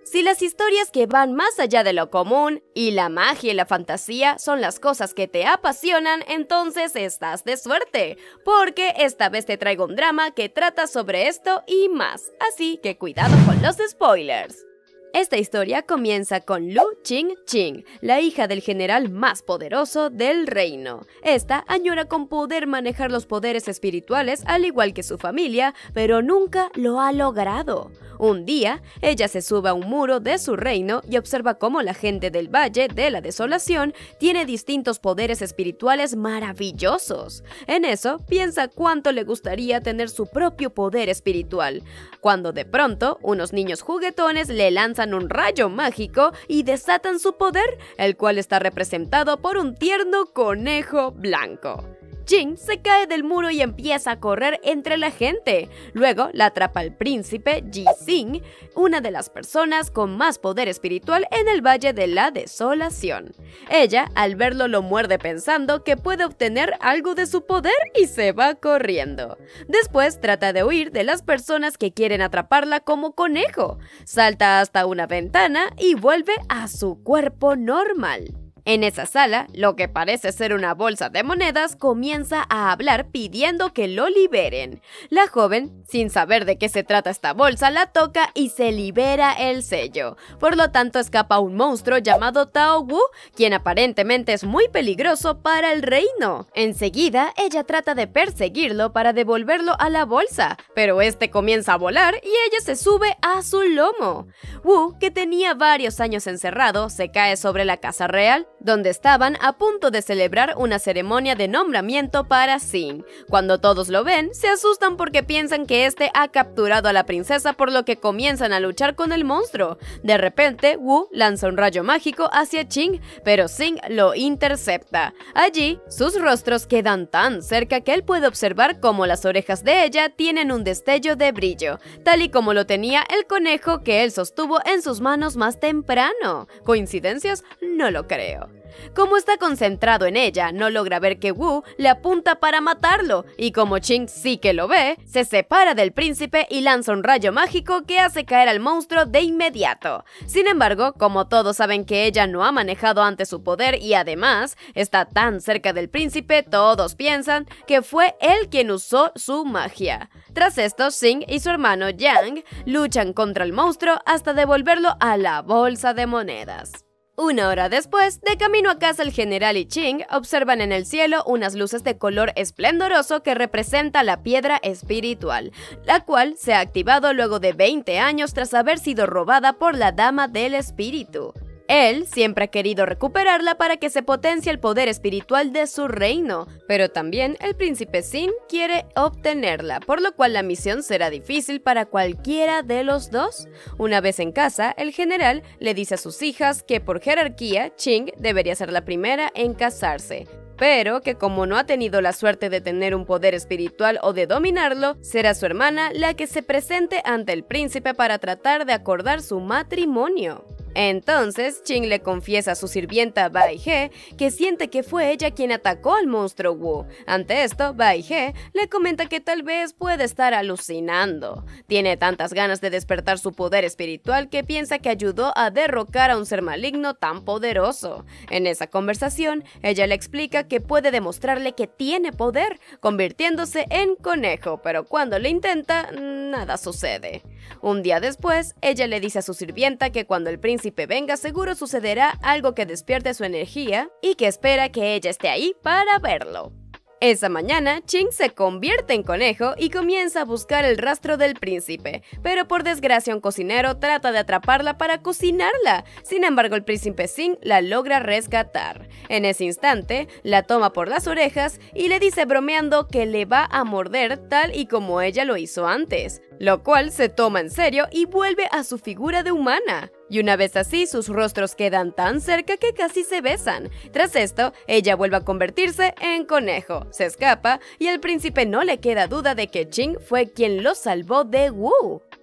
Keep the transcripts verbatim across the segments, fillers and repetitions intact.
Si las historias que van más allá de lo común y la magia y la fantasía son las cosas que te apasionan, entonces estás de suerte, porque esta vez te traigo un drama que trata sobre esto y más, así que cuidado con los spoilers. Esta historia comienza con Lu Qingqing, la hija del general más poderoso del reino. Esta añora con poder manejar los poderes espirituales al igual que su familia, pero nunca lo ha logrado. Un día, ella se sube a un muro de su reino y observa cómo la gente del Valle de la Desolación tiene distintos poderes espirituales maravillosos. En eso, piensa cuánto le gustaría tener su propio poder espiritual, cuando de pronto, unos niños juguetones le lanzan un rayo mágico y desatan su poder, el cual está representado por un tierno conejo blanco. Jing se cae del muro y empieza a correr entre la gente. Luego la atrapa el príncipe Ji Xing, una de las personas con más poder espiritual en el Valle de la Desolación. Ella, al verlo, lo muerde pensando que puede obtener algo de su poder y se va corriendo. Después trata de huir de las personas que quieren atraparla como conejo. Salta hasta una ventana y vuelve a su cuerpo normal. En esa sala, lo que parece ser una bolsa de monedas comienza a hablar pidiendo que lo liberen. La joven, sin saber de qué se trata esta bolsa, la toca y se libera el sello. Por lo tanto, escapa un monstruo llamado Tao Wu, quien aparentemente es muy peligroso para el reino. Enseguida, ella trata de perseguirlo para devolverlo a la bolsa, pero este comienza a volar y ella se sube a su lomo. Wu, que tenía varios años encerrado, se cae sobre la casa real, donde estaban a punto de celebrar una ceremonia de nombramiento para Xin. Cuando todos lo ven, se asustan porque piensan que este ha capturado a la princesa, por lo que comienzan a luchar con el monstruo. De repente, Wu lanza un rayo mágico hacia Qing, pero Xin lo intercepta. Allí, sus rostros quedan tan cerca que él puede observar cómo las orejas de ella tienen un destello de brillo, tal y como lo tenía el conejo que él sostuvo en sus manos más temprano. ¿Coincidencias? No lo creo. Como está concentrado en ella, no logra ver que Wu le apunta para matarlo, y como Qing sí que lo ve, se separa del príncipe y lanza un rayo mágico que hace caer al monstruo de inmediato. Sin embargo, como todos saben que ella no ha manejado antes su poder y además está tan cerca del príncipe, todos piensan que fue él quien usó su magia. Tras esto, Xing y su hermano Yang luchan contra el monstruo hasta devolverlo a la bolsa de monedas. Una hora después, de camino a casa, el general y Qing observan en el cielo unas luces de color esplendoroso que representa la piedra espiritual, la cual se ha activado luego de veinte años tras haber sido robada por la Dama del Espíritu. Él siempre ha querido recuperarla para que se potencie el poder espiritual de su reino, pero también el príncipe Xin quiere obtenerla, por lo cual la misión será difícil para cualquiera de los dos. Una vez en casa, el general le dice a sus hijas que por jerarquía, Qing debería ser la primera en casarse, pero que como no ha tenido la suerte de tener un poder espiritual o de dominarlo, será su hermana la que se presente ante el príncipe para tratar de acordar su matrimonio. Entonces, Qing le confiesa a su sirvienta Bai He que siente que fue ella quien atacó al monstruo Wu. Ante esto, Bai He le comenta que tal vez puede estar alucinando. Tiene tantas ganas de despertar su poder espiritual que piensa que ayudó a derrocar a un ser maligno tan poderoso. En esa conversación, ella le explica que puede demostrarle que tiene poder, convirtiéndose en conejo, pero cuando lo intenta, nada sucede. Un día después, ella le dice a su sirvienta que cuando el príncipe venga seguro sucederá algo que despierte su energía y que espera que ella esté ahí para verlo. Esa mañana, Qing se convierte en conejo y comienza a buscar el rastro del príncipe, pero por desgracia un cocinero trata de atraparla para cocinarla. Sin embargo, el príncipe Xin la logra rescatar. En ese instante, la toma por las orejas y le dice bromeando que le va a morder tal y como ella lo hizo antes, lo cual se toma en serio y vuelve a su figura de humana. Y una vez así, sus rostros quedan tan cerca que casi se besan. Tras esto, ella vuelve a convertirse en conejo, se escapa y al príncipe no le queda duda de que Qing fue quien lo salvó de Wu.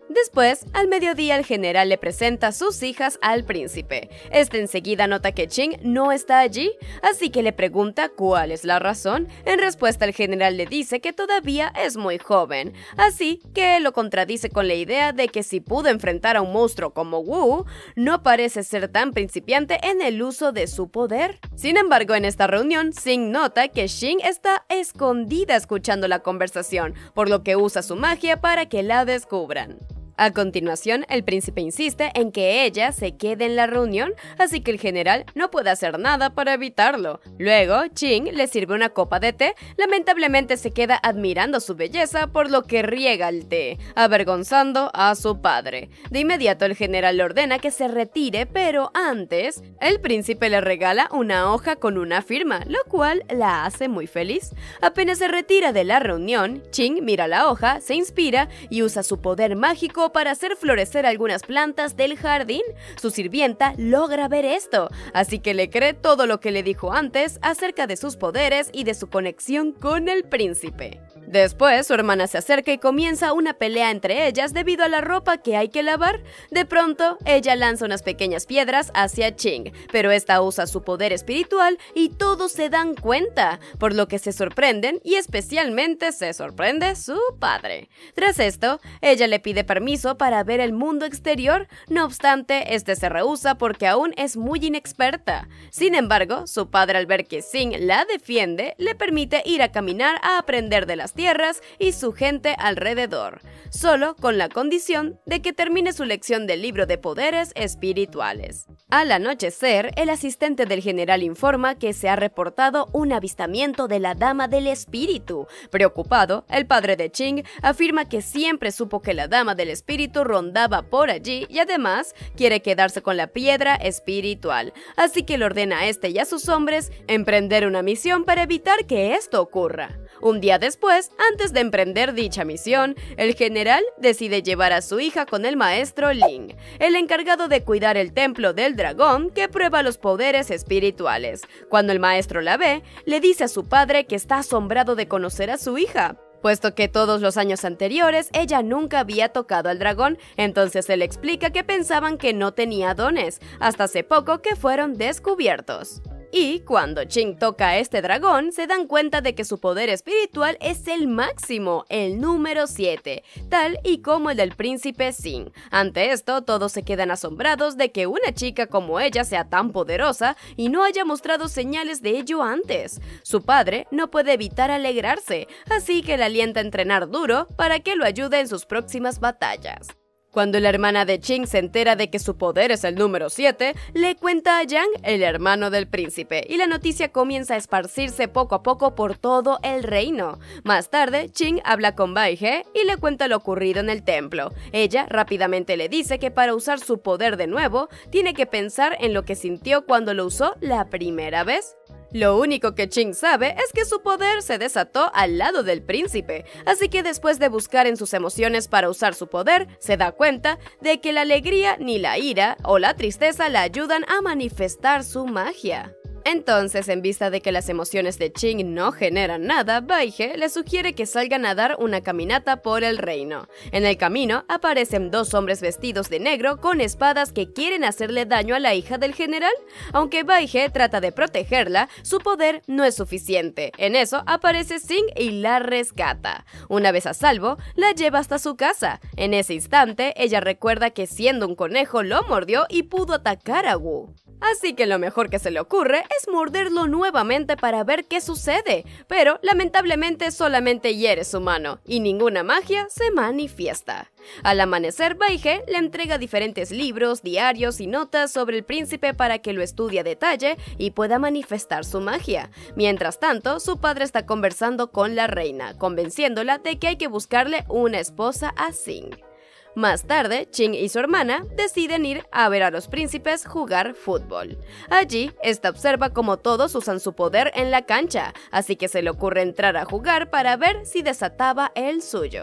Después, al mediodía, el general le presenta a sus hijas al príncipe. Este enseguida nota que Ching no está allí, así que le pregunta cuál es la razón. En respuesta, el general le dice que todavía es muy joven, así que lo contradice con la idea de que si pudo enfrentar a un monstruo como Wu, no parece ser tan principiante en el uso de su poder. Sin embargo, en esta reunión, Sing nota que Ching está escondida escuchando la conversación, por lo que usa su magia para que la descubran. A continuación, el príncipe insiste en que ella se quede en la reunión, así que el general no puede hacer nada para evitarlo. Luego, Ching le sirve una copa de té, lamentablemente se queda admirando su belleza, por lo que riega el té, avergonzando a su padre. De inmediato, el general le ordena que se retire, pero antes, el príncipe le regala una hoja con una firma, lo cual la hace muy feliz. Apenas se retira de la reunión, Ching mira la hoja, se inspira y usa su poder mágico para hacer florecer algunas plantas del jardín. Su sirvienta logra ver esto, así que le cree todo lo que le dijo antes acerca de sus poderes y de su conexión con el príncipe. Después, su hermana se acerca y comienza una pelea entre ellas debido a la ropa que hay que lavar. De pronto, ella lanza unas pequeñas piedras hacia Ching, pero esta usa su poder espiritual y todos se dan cuenta, por lo que se sorprenden y especialmente se sorprende su padre. Tras esto, ella le pide permiso para ver el mundo exterior, no obstante, este se rehúsa porque aún es muy inexperta. Sin embargo, su padre, al ver que Sing la defiende, le permite ir a caminar a aprender de las tierras y su gente alrededor, solo con la condición de que termine su lección del libro de poderes espirituales. Al anochecer, el asistente del general informa que se ha reportado un avistamiento de la Dama del Espíritu. Preocupado, el padre de Ching afirma que siempre supo que la Dama del Espíritu rondaba por allí y además quiere quedarse con la piedra espiritual, así que le ordena a este y a sus hombres emprender una misión para evitar que esto ocurra. Un día después, antes de emprender dicha misión, el general decide llevar a su hija con el maestro Ling, el encargado de cuidar el templo del dragón que prueba los poderes espirituales. Cuando el maestro la ve, le dice a su padre que está asombrado de conocer a su hija, puesto que todos los años anteriores ella nunca había tocado al dragón. Entonces él explica que pensaban que no tenía dones, hasta hace poco que fueron descubiertos. Y cuando Ching toca a este dragón, se dan cuenta de que su poder espiritual es el máximo, el número siete, tal y como el del príncipe Sing. Ante esto, todos se quedan asombrados de que una chica como ella sea tan poderosa y no haya mostrado señales de ello antes. Su padre no puede evitar alegrarse, así que le alienta a entrenar duro para que lo ayude en sus próximas batallas. Cuando la hermana de Ching se entera de que su poder es el número siete, le cuenta a Yang, el hermano del príncipe, y la noticia comienza a esparcirse poco a poco por todo el reino. Más tarde, Ching habla con Bai He y le cuenta lo ocurrido en el templo. Ella rápidamente le dice que para usar su poder de nuevo, tiene que pensar en lo que sintió cuando lo usó la primera vez. Lo único que Ching sabe es que su poder se desató al lado del príncipe, así que después de buscar en sus emociones para usar su poder, se da cuenta de que la alegría, ni la ira o la tristeza la ayudan a manifestar su magia. Entonces, en vista de que las emociones de Ching no generan nada, Bai He le sugiere que salgan a dar una caminata por el reino. En el camino, aparecen dos hombres vestidos de negro con espadas que quieren hacerle daño a la hija del general. Aunque Bai He trata de protegerla, su poder no es suficiente. En eso, aparece Sing y la rescata. Una vez a salvo, la lleva hasta su casa. En ese instante, ella recuerda que siendo un conejo lo mordió y pudo atacar a Wu. Así que lo mejor que se le ocurre es morderlo nuevamente para ver qué sucede, pero lamentablemente solamente hiere su mano y ninguna magia se manifiesta. Al amanecer, Bai He le entrega diferentes libros, diarios y notas sobre el príncipe para que lo estudie a detalle y pueda manifestar su magia. Mientras tanto, su padre está conversando con la reina, convenciéndola de que hay que buscarle una esposa a Sing. Más tarde, Ching y su hermana deciden ir a ver a los príncipes jugar fútbol. Allí, esta observa cómo todos usan su poder en la cancha, así que se le ocurre entrar a jugar para ver si desataba el suyo.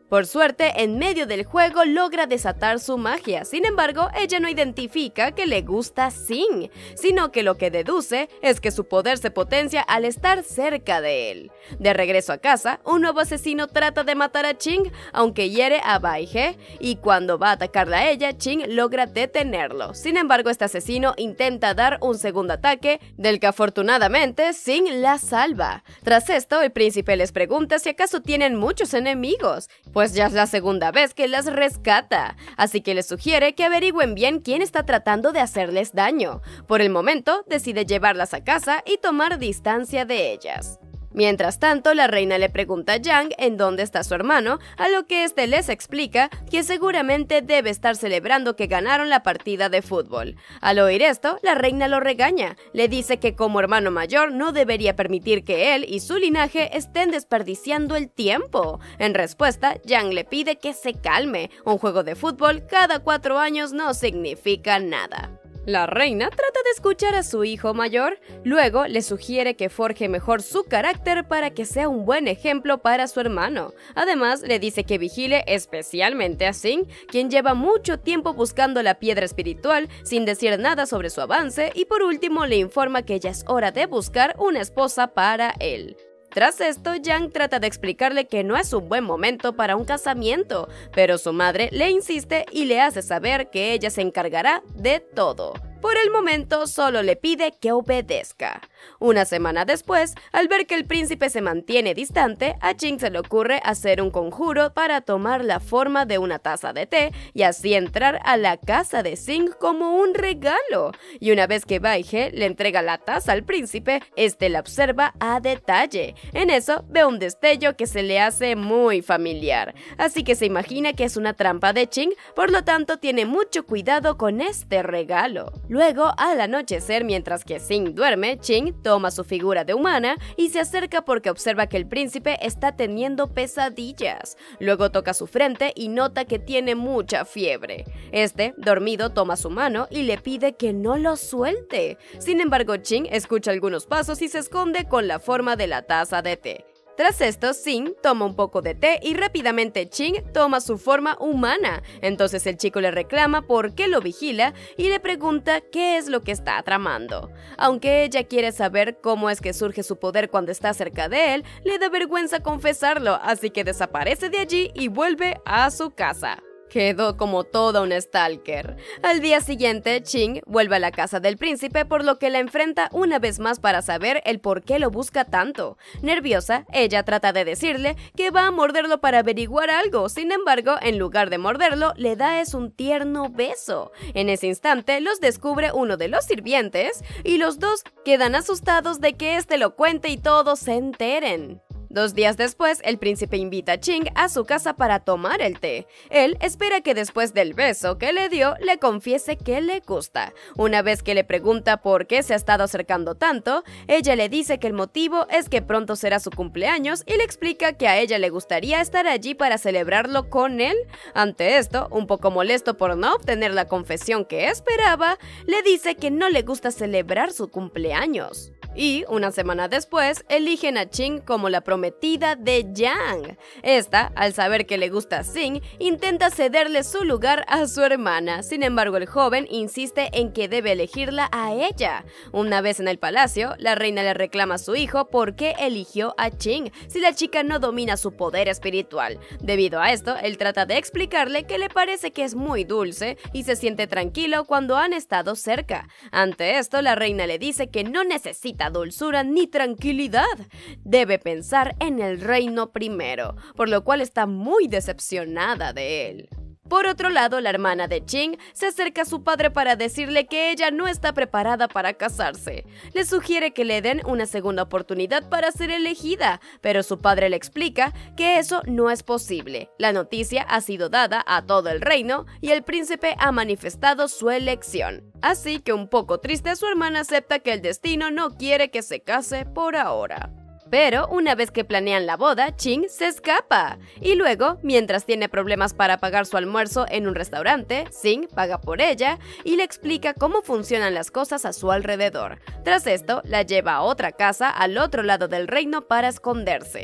Por suerte, en medio del juego logra desatar su magia. Sin embargo, ella no identifica que le gusta Sing, sino que lo que deduce es que su poder se potencia al estar cerca de él. De regreso a casa, un nuevo asesino trata de matar a Ching, aunque hiere a Baige, y cuando va a atacarla a ella, Ching logra detenerlo. Sin embargo, este asesino intenta dar un segundo ataque, del que afortunadamente Sing la salva. Tras esto, el príncipe les pregunta si acaso tienen muchos enemigos, pues ya es la segunda vez que las rescata, así que les sugiere que averigüen bien quién está tratando de hacerles daño. Por el momento, decide llevarlas a casa y tomar distancia de ellas. Mientras tanto, la reina le pregunta a Yang en dónde está su hermano, a lo que este les explica que seguramente debe estar celebrando que ganaron la partida de fútbol. Al oír esto, la reina lo regaña, le dice que como hermano mayor no debería permitir que él y su linaje estén desperdiciando el tiempo. En respuesta, Yang le pide que se calme, un juego de fútbol cada cuatro años no significa nada. La reina trata de escuchar a su hijo mayor, luego le sugiere que forje mejor su carácter para que sea un buen ejemplo para su hermano. Además, le dice que vigile especialmente a Sing, quien lleva mucho tiempo buscando la piedra espiritual sin decir nada sobre su avance, y por último le informa que ya es hora de buscar una esposa para él. Tras esto, Yang trata de explicarle que no es un buen momento para un casamiento, pero su madre le insiste y le hace saber que ella se encargará de todo. Por el momento, solo le pide que obedezca. Una semana después, al ver que el príncipe se mantiene distante, a Ching se le ocurre hacer un conjuro para tomar la forma de una taza de té y así entrar a la casa de Sing como un regalo. Y una vez que Baige le entrega la taza al príncipe, este la observa a detalle. En eso, ve un destello que se le hace muy familiar, así que se imagina que es una trampa de Ching, por lo tanto tiene mucho cuidado con este regalo. Luego, al anochecer, mientras que Sing duerme, Ching toma su figura de humana y se acerca porque observa que el príncipe está teniendo pesadillas. Luego toca su frente y nota que tiene mucha fiebre. Este, dormido, toma su mano y le pide que no lo suelte. Sin embargo, Ching escucha algunos pasos y se esconde con la forma de la taza de té. Tras esto, Sing toma un poco de té y rápidamente Ching toma su forma humana. Entonces el chico le reclama por qué lo vigila y le pregunta qué es lo que está tramando. Aunque ella quiere saber cómo es que surge su poder cuando está cerca de él, le da vergüenza confesarlo, así que desaparece de allí y vuelve a su casa. Quedó como toda una stalker. Al día siguiente, Ching vuelve a la casa del príncipe, por lo que la enfrenta una vez más para saber el por qué lo busca tanto. Nerviosa, ella trata de decirle que va a morderlo para averiguar algo. Sin embargo, en lugar de morderlo, le da es un tierno beso. En ese instante, los descubre uno de los sirvientes y los dos quedan asustados de que este lo cuente y todos se enteren. Dos días después, el príncipe invita a Ching a su casa para tomar el té. Él espera que después del beso que le dio, le confiese que le gusta. Una vez que le pregunta por qué se ha estado acercando tanto, ella le dice que el motivo es que pronto será su cumpleaños y le explica que a ella le gustaría estar allí para celebrarlo con él. Ante esto, un poco molesto por no obtener la confesión que esperaba, le dice que no le gusta celebrar su cumpleaños. Y, una semana después, eligen a Ching como la prometida de Yang. Esta, al saber que le gusta Sing, intenta cederle su lugar a su hermana. Sin embargo, el joven insiste en que debe elegirla a ella. Una vez en el palacio, la reina le reclama a su hijo por qué eligió a Ching si la chica no domina su poder espiritual. Debido a esto, él trata de explicarle que le parece que es muy dulce y se siente tranquilo cuando han estado cerca. Ante esto, la reina le dice que no necesita dulzura ni tranquilidad. Debe pensar en el reino primero, por lo cual está muy decepcionada de él. Por otro lado, la hermana de Ching se acerca a su padre para decirle que ella no está preparada para casarse. Le sugiere que le den una segunda oportunidad para ser elegida, pero su padre le explica que eso no es posible. La noticia ha sido dada a todo el reino y el príncipe ha manifestado su elección. Así que un poco triste, su hermana acepta que el destino no quiere que se case por ahora. Pero una vez que planean la boda, Ching se escapa. Y luego, mientras tiene problemas para pagar su almuerzo en un restaurante, Sing paga por ella y le explica cómo funcionan las cosas a su alrededor. Tras esto, la lleva a otra casa al otro lado del reino para esconderse.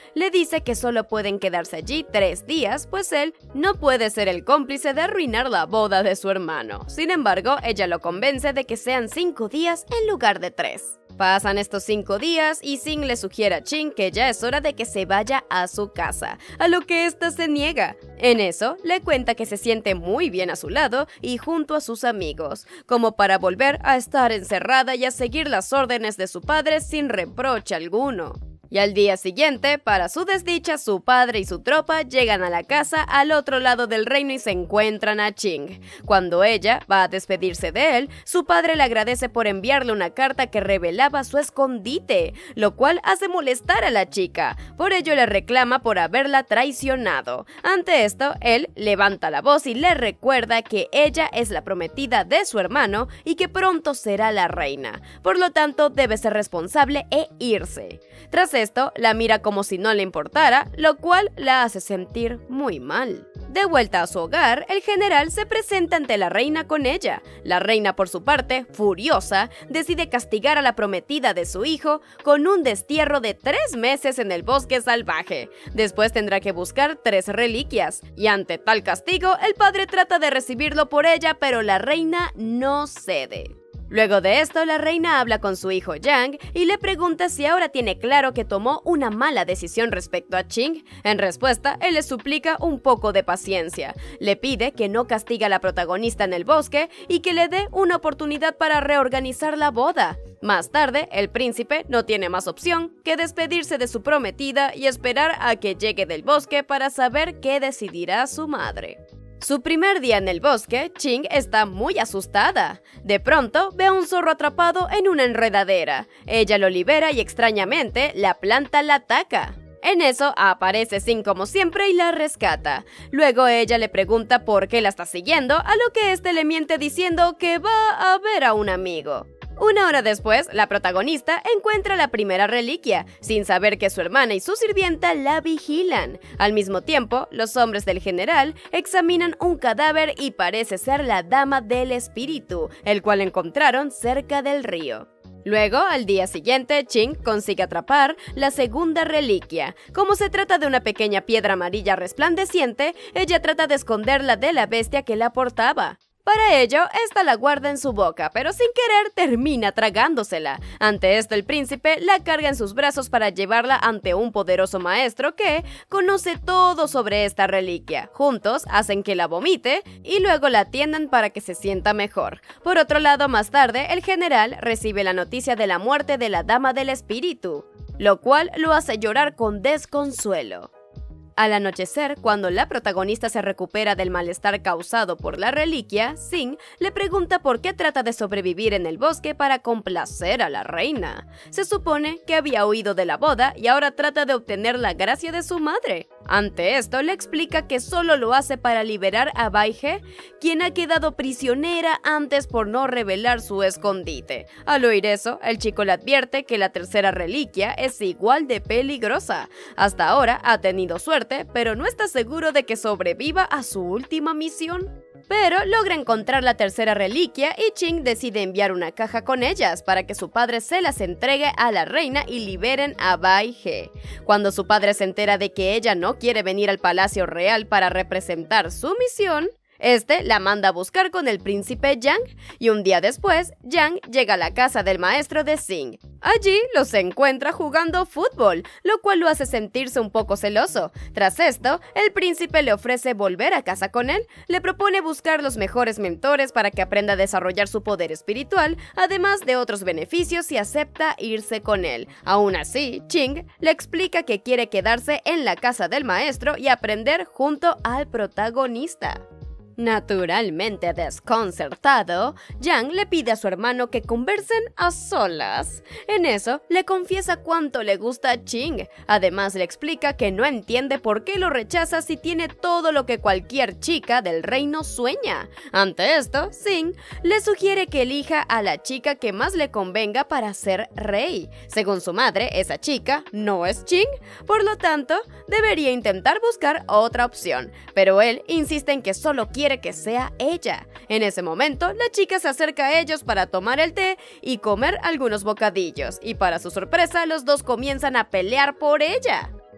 Le dice que solo pueden quedarse allí tres días, pues él no puede ser el cómplice de arruinar la boda de su hermano. Sin embargo, ella lo convence de que sean cinco días en lugar de tres. Pasan estos cinco días y Sing le sugiere a Ching que ya es hora de que se vaya a su casa, a lo que ésta se niega. En eso, le cuenta que se siente muy bien a su lado y junto a sus amigos, como para volver a estar encerrada y a seguir las órdenes de su padre sin reproche alguno. Y al día siguiente, para su desdicha, su padre y su tropa llegan a la casa al otro lado del reino y se encuentran a Ching. Cuando ella va a despedirse de él, su padre le agradece por enviarle una carta que revelaba su escondite, lo cual hace molestar a la chica. Por ello le reclama por haberla traicionado. Ante esto, él levanta la voz y le recuerda que ella es la prometida de su hermano y que pronto será la reina. Por lo tanto, debe ser responsable e irse. Tras esto, la mira como si no le importara, lo cual la hace sentir muy mal. De vuelta a su hogar, el general se presenta ante la reina con ella. La reina, por su parte, furiosa, decide castigar a la prometida de su hijo con un destierro de tres meses en el bosque salvaje. Después tendrá que buscar tres reliquias, y ante tal castigo, el padre trata de recibirlo por ella, pero la reina no cede. Luego de esto, la reina habla con su hijo Yang y le pregunta si ahora tiene claro que tomó una mala decisión respecto a Ching. En respuesta, él le suplica un poco de paciencia. Le pide que no castigue a la protagonista en el bosque y que le dé una oportunidad para reorganizar la boda. Más tarde, el príncipe no tiene más opción que despedirse de su prometida y esperar a que llegue del bosque para saber qué decidirá su madre. Su primer día en el bosque, Ching está muy asustada. De pronto, ve a un zorro atrapado en una enredadera. Ella lo libera y extrañamente, la planta la ataca. En eso, aparece Sing como siempre y la rescata. Luego ella le pregunta por qué la está siguiendo, a lo que este le miente diciendo que va a ver a un amigo. Una hora después, la protagonista encuentra la primera reliquia, sin saber que su hermana y su sirvienta la vigilan. Al mismo tiempo, los hombres del general examinan un cadáver y parece ser la Dama del Espíritu, el cual encontraron cerca del río. Luego, al día siguiente, Ching consigue atrapar la segunda reliquia. Como se trata de una pequeña piedra amarilla resplandeciente, ella trata de esconderla de la bestia que la portaba. Para ello, esta la guarda en su boca, pero sin querer termina tragándosela. Ante esto, el príncipe la carga en sus brazos para llevarla ante un poderoso maestro que conoce todo sobre esta reliquia. Juntos hacen que la vomite y luego la atiendan para que se sienta mejor. Por otro lado, más tarde, el general recibe la noticia de la muerte de la Dama del Espíritu, lo cual lo hace llorar con desconsuelo. Al anochecer, cuando la protagonista se recupera del malestar causado por la reliquia, Sing le pregunta por qué trata de sobrevivir en el bosque para complacer a la reina. Se supone que había huido de la boda y ahora trata de obtener la gracia de su madre. Ante esto, le explica que solo lo hace para liberar a Bai He, quien ha quedado prisionera antes por no revelar su escondite. Al oír eso, el chico le advierte que la tercera reliquia es igual de peligrosa. Hasta ahora ha tenido suerte, pero no está seguro de que sobreviva a su última misión. Pero logra encontrar la tercera reliquia y Ching decide enviar una caja con ellas para que su padre se las entregue a la reina y liberen a Bai He. Cuando su padre se entera de que ella no quiere venir al palacio real para representar su misión, este la manda a buscar con el príncipe Yang, y un día después, Yang llega a la casa del maestro de Sing. Allí los encuentra jugando fútbol, lo cual lo hace sentirse un poco celoso. Tras esto, el príncipe le ofrece volver a casa con él, le propone buscar los mejores mentores para que aprenda a desarrollar su poder espiritual, además de otros beneficios, y acepta irse con él. Aún así, Ching le explica que quiere quedarse en la casa del maestro y aprender junto al protagonista. Naturalmente desconcertado, Yang le pide a su hermano que conversen a solas. En eso, le confiesa cuánto le gusta a Ching. Además, le explica que no entiende por qué lo rechaza si tiene todo lo que cualquier chica del reino sueña. Ante esto, Sing le sugiere que elija a la chica que más le convenga para ser rey. Según su madre, esa chica no es Ching, por lo tanto, debería intentar buscar otra opción. Pero él insiste en que solo quiere que sea ella. En ese momento, la chica se acerca a ellos para tomar el té y comer algunos bocadillos, y para su sorpresa, los dos comienzan a pelear por ella.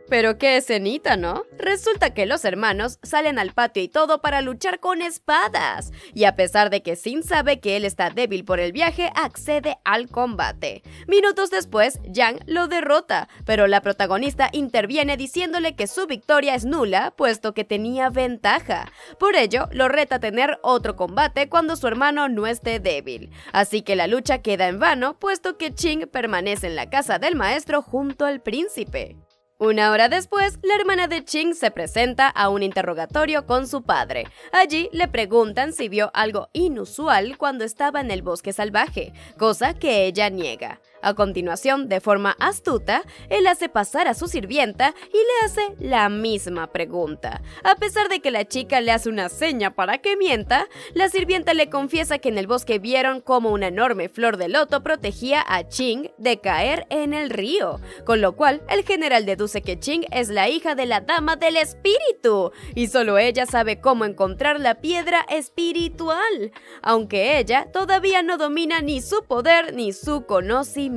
Pero qué escenita, ¿no? Resulta que los hermanos salen al patio y todo para luchar con espadas. Y a pesar de que Sin sabe que él está débil por el viaje, accede al combate. Minutos después, Yang lo derrota, pero la protagonista interviene diciéndole que su victoria es nula, puesto que tenía ventaja. Por ello, lo reta a tener otro combate cuando su hermano no esté débil. Así que la lucha queda en vano, puesto que Ching permanece en la casa del maestro junto al príncipe. Una hora después, la hermana de Ching se presenta a un interrogatorio con su padre. Allí le preguntan si vio algo inusual cuando estaba en el bosque salvaje, cosa que ella niega. A continuación, de forma astuta, él hace pasar a su sirvienta y le hace la misma pregunta. A pesar de que la chica le hace una seña para que mienta, la sirvienta le confiesa que en el bosque vieron cómo una enorme flor de loto protegía a Ching de caer en el río, con lo cual el general deduce que Ching es la hija de la Dama del Espíritu, y solo ella sabe cómo encontrar la piedra espiritual, aunque ella todavía no domina ni su poder ni su conocimiento.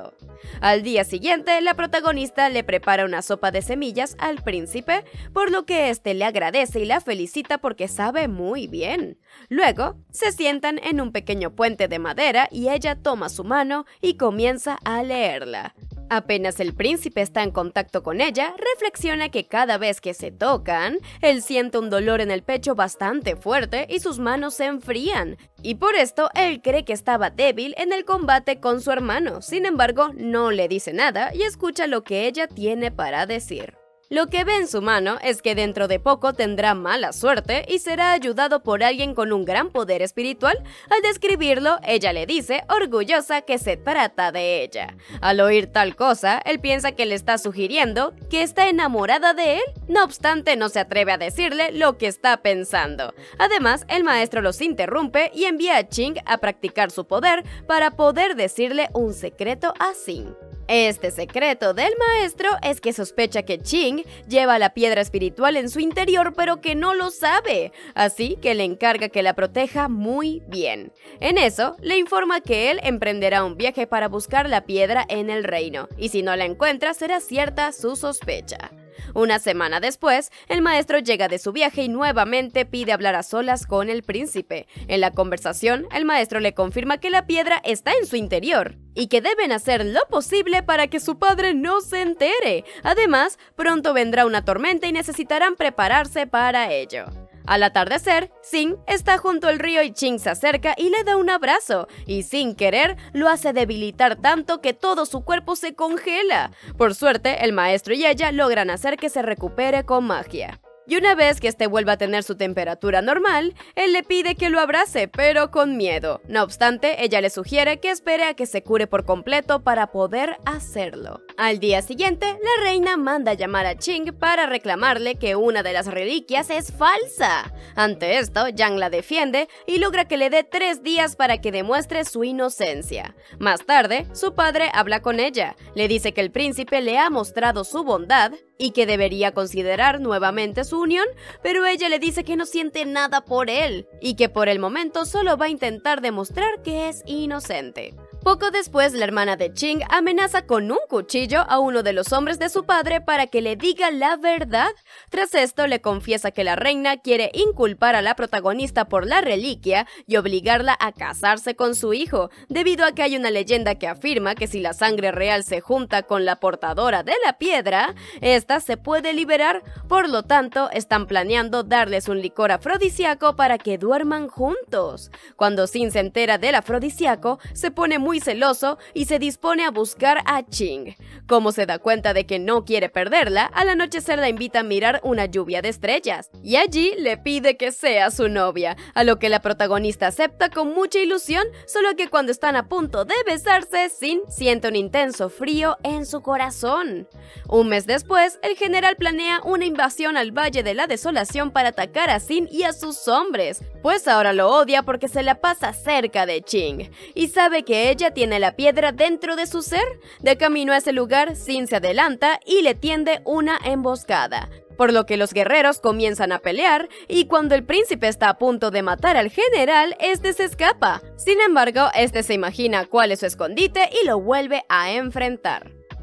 Al día siguiente, la protagonista le prepara una sopa de semillas al príncipe, por lo que este le agradece y la felicita porque sabe muy bien. Luego, se sientan en un pequeño puente de madera y ella toma su mano y comienza a leerla. Apenas el príncipe está en contacto con ella, reflexiona que cada vez que se tocan, él siente un dolor en el pecho bastante fuerte y sus manos se enfrían. Y por esto, él cree que estaba débil en el combate con su hermano. Sin embargo, no le dice nada y escucha lo que ella tiene para decir. Lo que ve en su mano es que dentro de poco tendrá mala suerte y será ayudado por alguien con un gran poder espiritual. Al describirlo, ella le dice, orgullosa, que se trata de ella. Al oír tal cosa, él piensa que le está sugiriendo que está enamorada de él. No obstante, no se atreve a decirle lo que está pensando. Además, el maestro los interrumpe y envía a Ching a practicar su poder para poder decirle un secreto a Sin. Este secreto del maestro es que sospecha que Ching lleva la piedra espiritual en su interior, pero que no lo sabe, así que le encarga que la proteja muy bien. En eso, le informa que él emprenderá un viaje para buscar la piedra en el reino, y si no la encuentra será cierta su sospecha. Una semana después, el maestro llega de su viaje y nuevamente pide hablar a solas con el príncipe. En la conversación, el maestro le confirma que la piedra está en su interior y que deben hacer lo posible para que su padre no se entere. Además, pronto vendrá una tormenta y necesitarán prepararse para ello. Al atardecer, Sin está junto al río y Ching se acerca y le da un abrazo, y sin querer lo hace debilitar tanto que todo su cuerpo se congela. Por suerte, el maestro y ella logran hacer que se recupere con magia. Y una vez que este vuelva a tener su temperatura normal, él le pide que lo abrace, pero con miedo. No obstante, ella le sugiere que espere a que se cure por completo para poder hacerlo. Al día siguiente, la reina manda llamar a Ching para reclamarle que una de las reliquias es falsa. Ante esto, Yang la defiende y logra que le dé tres días para que demuestre su inocencia. Más tarde, su padre habla con ella. Le dice que el príncipe le ha mostrado su bondad y que debería considerar nuevamente su unión, pero ella le dice que no siente nada por él y que por el momento solo va a intentar demostrar que es inocente. Poco después, la hermana de Ching amenaza con un cuchillo a uno de los hombres de su padre para que le diga la verdad. Tras esto, le confiesa que la reina quiere inculpar a la protagonista por la reliquia y obligarla a casarse con su hijo, debido a que hay una leyenda que afirma que si la sangre real se junta con la portadora de la piedra, esta se puede liberar. Por lo tanto, están planeando darles un licor afrodisíaco para que duerman juntos. Cuando Sin se entera del afrodisíaco, se pone muy celoso y se dispone a buscar a Ching. Como se da cuenta de que no quiere perderla, al anochecer la invita a mirar una lluvia de estrellas, y allí le pide que sea su novia, a lo que la protagonista acepta con mucha ilusión, solo que cuando están a punto de besarse, Sin siente un intenso frío en su corazón. Un mes después, el general planea una invasión al Valle de la Desolación para atacar a Sin y a sus hombres, pues ahora lo odia porque se la pasa cerca de Ching, y sabe que ella tiene la piedra dentro de su ser. De camino a ese lugar, Sin se adelanta y le tiende una emboscada, por lo que los guerreros comienzan a pelear, y cuando el príncipe está a punto de matar al general, este se escapa. Sin embargo, este se imagina cuál es su escondite y lo vuelve a enfrentar.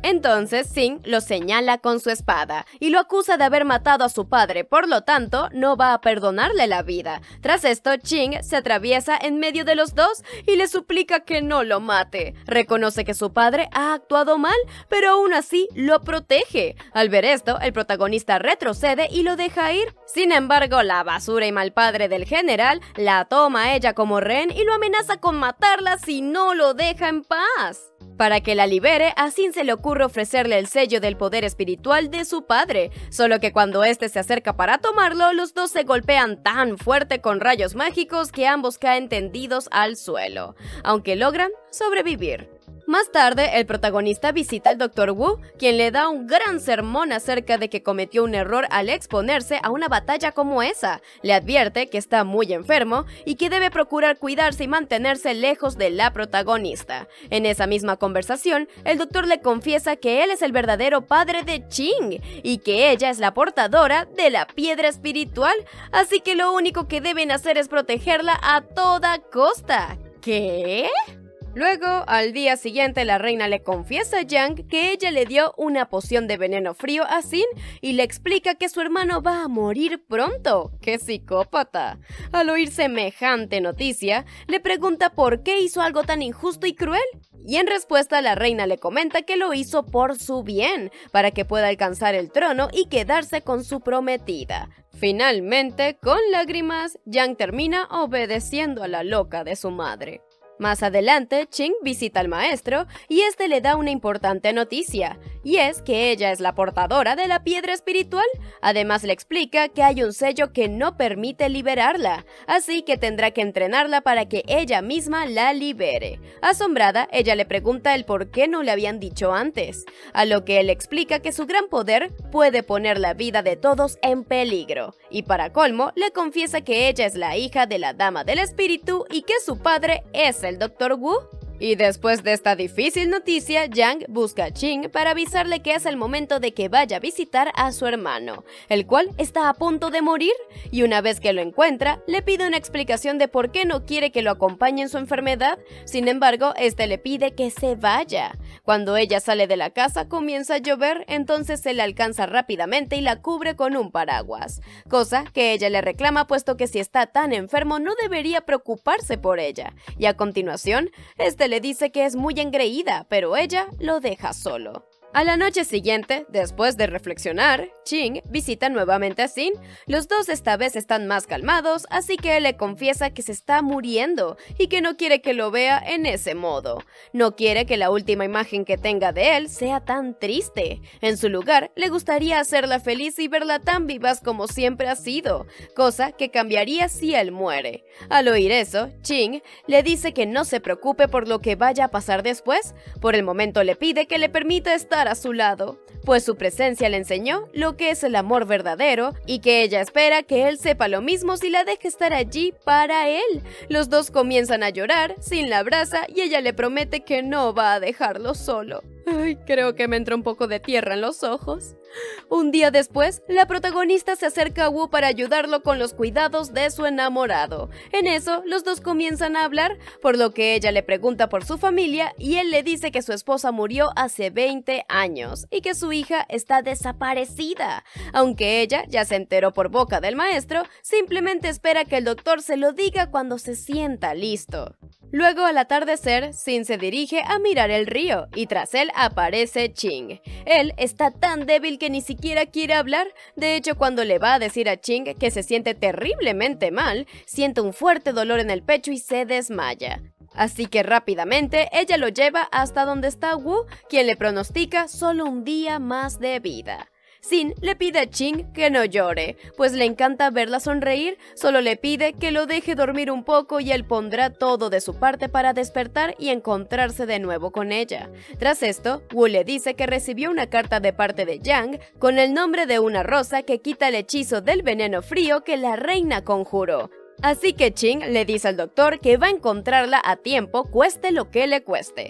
Entonces Sin lo señala con su espada y lo acusa de haber matado a su padre, por lo tanto no va a perdonarle la vida. Tras esto, Ching se atraviesa en medio de los dos y le suplica que no lo mate. Reconoce que su padre ha actuado mal, pero aún así lo protege. Al ver esto, el protagonista retrocede y lo deja ir. Sin embargo, la basura y mal padre del general la toma a ella como rehén y lo amenaza con matarla si no lo deja en paz. Para que la libere, a Sin se le ocurre ofrecerle el sello del poder espiritual de su padre, solo que cuando este se acerca para tomarlo, los dos se golpean tan fuerte con rayos mágicos que ambos caen tendidos al suelo, aunque logran sobrevivir. Más tarde, el protagonista visita al doctor Wu, quien le da un gran sermón acerca de que cometió un error al exponerse a una batalla como esa. Le advierte que está muy enfermo y que debe procurar cuidarse y mantenerse lejos de la protagonista. En esa misma conversación, el doctor le confiesa que él es el verdadero padre de Ching y que ella es la portadora de la piedra espiritual, así que lo único que deben hacer es protegerla a toda costa. ¿Qué? Luego, al día siguiente, la reina le confiesa a Yang que ella le dio una poción de veneno frío a Sin y le explica que su hermano va a morir pronto. ¡Qué psicópata! Al oír semejante noticia, le pregunta por qué hizo algo tan injusto y cruel. Y en respuesta, la reina le comenta que lo hizo por su bien, para que pueda alcanzar el trono y quedarse con su prometida. Finalmente, con lágrimas, Yang termina obedeciendo a la loca de su madre. Más adelante, Ching visita al maestro y este le da una importante noticia, y es que ella es la portadora de la piedra espiritual. Además le explica que hay un sello que no permite liberarla, así que tendrá que entrenarla para que ella misma la libere. Asombrada, ella le pregunta el por qué no le habían dicho antes, a lo que él explica que su gran poder puede poner la vida de todos en peligro, y para colmo, le confiesa que ella es la hija de la Dama del Espíritu y que su padre es el doctor Wu. Y después de esta difícil noticia, Yang busca a Ching para avisarle que es el momento de que vaya a visitar a su hermano, el cual está a punto de morir, y una vez que lo encuentra, le pide una explicación de por qué no quiere que lo acompañe en su enfermedad. Sin embargo, este le pide que se vaya. Cuando ella sale de la casa, comienza a llover, entonces se le alcanza rápidamente y la cubre con un paraguas, cosa que ella le reclama puesto que si está tan enfermo no debería preocuparse por ella, y a continuación, este le dice que es muy engreída, pero ella lo deja solo. A la noche siguiente, después de reflexionar, Ching visita nuevamente a Sin. Los dos esta vez están más calmados, así que él le confiesa que se está muriendo y que no quiere que lo vea en ese modo. No quiere que la última imagen que tenga de él sea tan triste. En su lugar, le gustaría hacerla feliz y verla tan vivaz como siempre ha sido, cosa que cambiaría si él muere. Al oír eso, Ching le dice que no se preocupe por lo que vaya a pasar después. Por el momento le pide que le permita estar a su lado, pues su presencia le enseñó lo que es el amor verdadero y que ella espera que él sepa lo mismo si la deja estar allí para él. Los dos comienzan a llorar, Sin la abraza y ella le promete que no va a dejarlo solo. Ay, creo que me entró un poco de tierra en los ojos. Un día después, la protagonista se acerca a Wu para ayudarlo con los cuidados de su enamorado. En eso, los dos comienzan a hablar, por lo que ella le pregunta por su familia y él le dice que su esposa murió hace veinte años y que su hija está desaparecida. Aunque ella ya se enteró por boca del maestro, simplemente espera que el doctor se lo diga cuando se sienta listo. Luego, al atardecer, Sin se dirige a mirar el río y tras él aparece Ching. Él está tan débil que ni siquiera quiere hablar. De hecho, cuando le va a decir a Ching que se siente terriblemente mal, siente un fuerte dolor en el pecho y se desmaya. Así que rápidamente ella lo lleva hasta donde está Wu, quien le pronostica solo un día más de vida. Sin le pide a Ching que no llore, pues le encanta verla sonreír, solo le pide que lo deje dormir un poco y él pondrá todo de su parte para despertar y encontrarse de nuevo con ella. Tras esto, Wu le dice que recibió una carta de parte de Yang con el nombre de una rosa que quita el hechizo del veneno frío que la reina conjuró. Así que Ching le dice al doctor que va a encontrarla a tiempo, cueste lo que le cueste.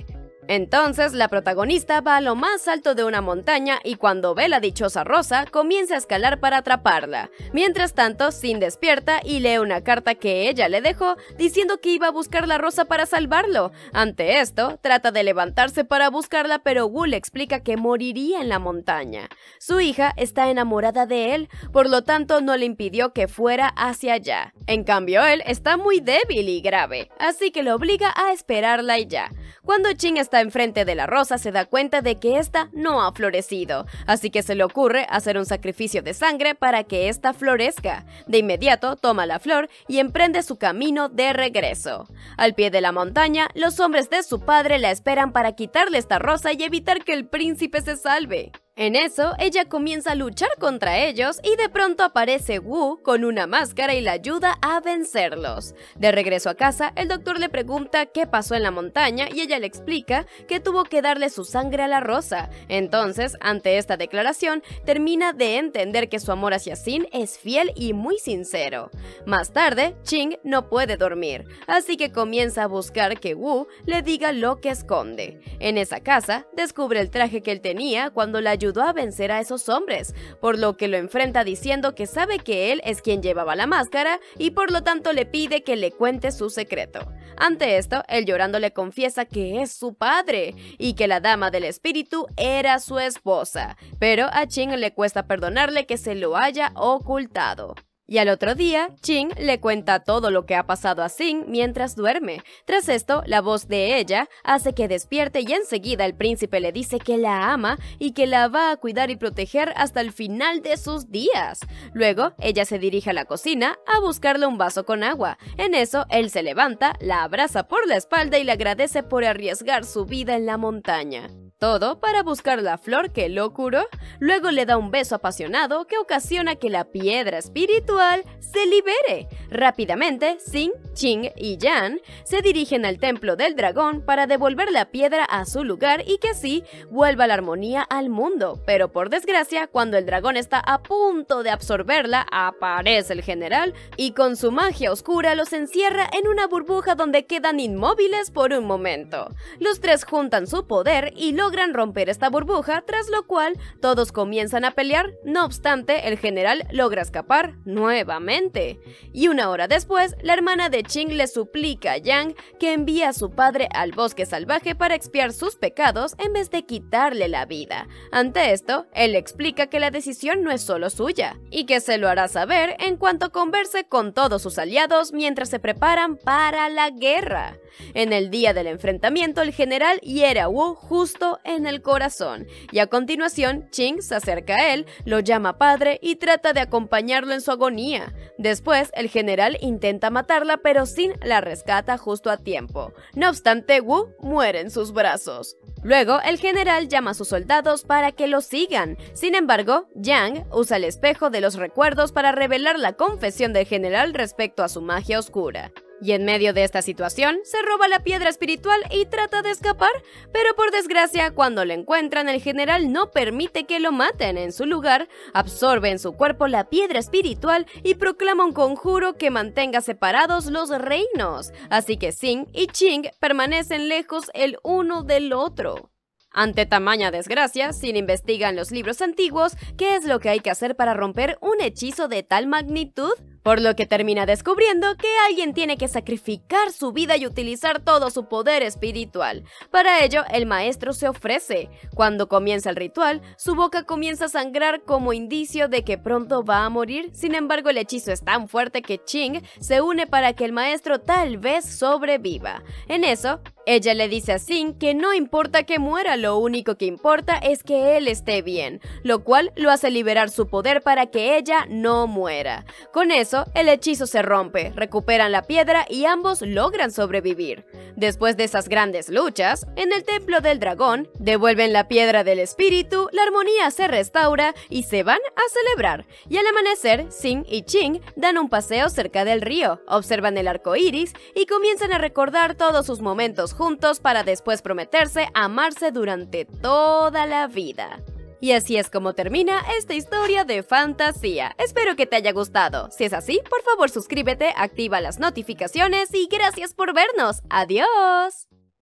Entonces la protagonista va a lo más alto de una montaña y cuando ve la dichosa rosa, comienza a escalar para atraparla. Mientras tanto, Sin despierta y lee una carta que ella le dejó diciendo que iba a buscar la rosa para salvarlo. Ante esto, trata de levantarse para buscarla, pero Woo le explica que moriría en la montaña. Su hija está enamorada de él, por lo tanto no le impidió que fuera hacia allá. En cambio, él está muy débil y grave, así que lo obliga a esperarla y ya. Cuando Ching está enfrente de la rosa, se da cuenta de que esta no ha florecido, así que se le ocurre hacer un sacrificio de sangre para que esta florezca. De inmediato toma la flor y emprende su camino de regreso. Al pie de la montaña, los hombres de su padre la esperan para quitarle esta rosa y evitar que el príncipe se salve. En eso, ella comienza a luchar contra ellos y de pronto aparece Woo con una máscara y la ayuda a vencerlos. De regreso a casa, el doctor le pregunta qué pasó en la montaña y ella le explica que tuvo que darle su sangre a la rosa. Entonces, ante esta declaración, termina de entender que su amor hacia Sin es fiel y muy sincero. Más tarde, Ching no puede dormir, así que comienza a buscar que Woo le diga lo que esconde. En esa casa, descubre el traje que él tenía cuando la ayudó a vencer a esos hombres, por lo que lo enfrenta diciendo que sabe que él es quien llevaba la máscara y por lo tanto le pide que le cuente su secreto. Ante esto, él llorando le confiesa que es su padre y que la dama del espíritu era su esposa, pero a Ching le cuesta perdonarle que se lo haya ocultado. Y al otro día, Ching le cuenta todo lo que ha pasado a Sin mientras duerme. Tras esto, la voz de ella hace que despierte y enseguida el príncipe le dice que la ama y que la va a cuidar y proteger hasta el final de sus días. Luego, ella se dirige a la cocina a buscarle un vaso con agua. En eso, él se levanta, la abraza por la espalda y le agradece por arriesgar su vida en la montaña. Todo para buscar la flor que lo curó. Luego le da un beso apasionado que ocasiona que la piedra espiritual se libere. Rápidamente, Sin, Ching y Yan se dirigen al templo del dragón para devolver la piedra a su lugar y que así vuelva la armonía al mundo. Pero por desgracia, cuando el dragón está a punto de absorberla, aparece el general y con su magia oscura los encierra en una burbuja donde quedan inmóviles por un momento. Los tres juntan su poder y logran romper esta burbuja, tras lo cual todos comienzan a pelear. No obstante, el general logra escapar nuevamente. Y una hora después, la hermana de Ching le suplica a Yang que envíe a su padre al bosque salvaje para expiar sus pecados en vez de quitarle la vida. Ante esto, él le explica que la decisión no es solo suya y que se lo hará saber en cuanto converse con todos sus aliados mientras se preparan para la guerra. En el día del enfrentamiento, el general hiere a Woo justo en el corazón, y a continuación, Ching se acerca a él, lo llama padre y trata de acompañarlo en su agonía. Después, el general intenta matarla, pero Sin la rescata justo a tiempo. No obstante, Woo muere en sus brazos. Luego, el general llama a sus soldados para que lo sigan. Sin embargo, Yang usa el espejo de los recuerdos para revelar la confesión del general respecto a su magia oscura. Y en medio de esta situación, se roba la piedra espiritual y trata de escapar, pero por desgracia, cuando lo encuentran, el general no permite que lo maten. En su lugar, absorbe en su cuerpo la piedra espiritual y proclama un conjuro que mantenga separados los reinos. Así que Sin y Ching permanecen lejos el uno del otro. Ante tamaña desgracia, Sin investiga en los libros antiguos qué es lo que hay que hacer para romper un hechizo de tal magnitud, por lo que termina descubriendo que alguien tiene que sacrificar su vida y utilizar todo su poder espiritual. Para ello, el maestro se ofrece. Cuando comienza el ritual, su boca comienza a sangrar como indicio de que pronto va a morir. Sin embargo, el hechizo es tan fuerte que Ching se une para que el maestro tal vez sobreviva. En eso, ella le dice a Sin que no importa que muera, lo único que importa es que él esté bien, lo cual lo hace liberar su poder para que ella no muera. Con eso, el hechizo se rompe, recuperan la piedra y ambos logran sobrevivir. Después de esas grandes luchas, en el templo del dragón, devuelven la piedra del espíritu, la armonía se restaura y se van a celebrar. Y al amanecer, Sin y Ching dan un paseo cerca del río, observan el arco iris y comienzan a recordar todos sus momentos juntos para después prometerse amarse durante toda la vida. Y así es como termina esta historia de fantasía. Espero que te haya gustado. Si es así, por favor suscríbete, activa las notificaciones y gracias por vernos. ¡Adiós!